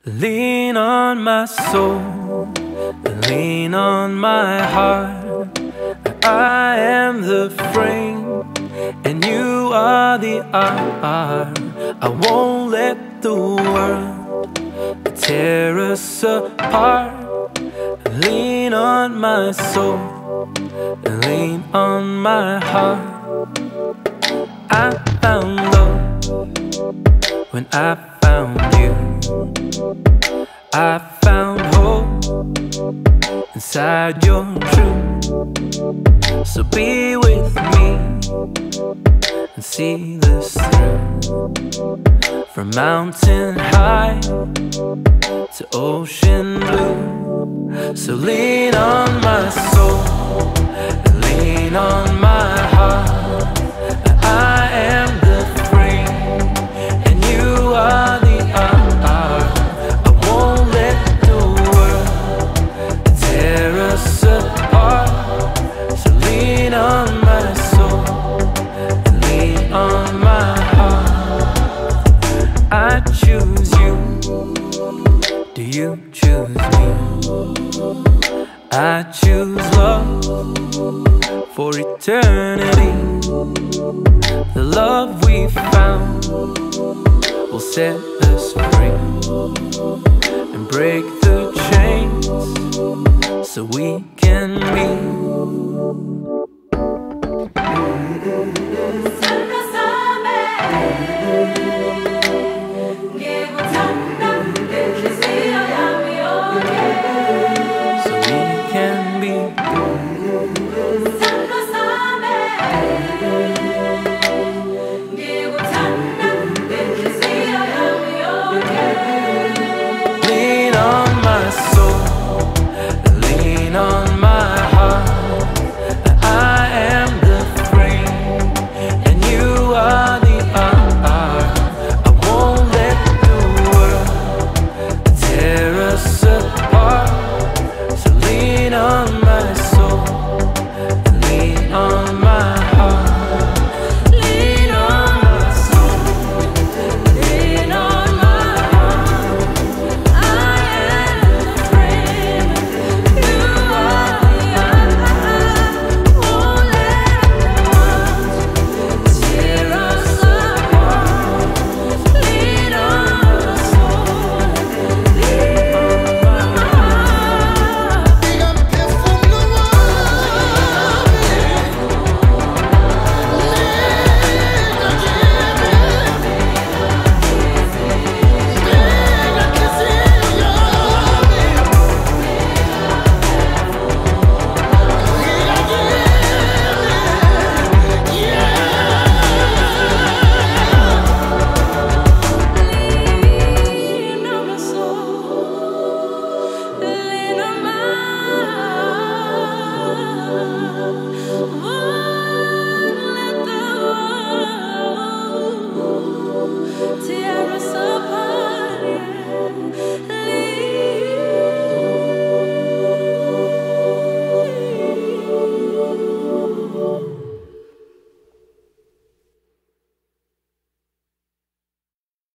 Lean on my soul, lean on my heart. I am the frame, and you are the art. I won't let the world tear us apart. Lean on my soul, lean on my heart. I found love when I found you. I found hope inside your truth. So be with me and see this through. From mountain high to ocean blue. So lean on my soul, lean on my heart. I am the frame, and you are the art. I won't let the world tear us apart. So lean on my soul, lean on my heart. I choose you, do you choose me? I choose love for eternity. The love we found will set us free and break the chains so we can be. Oh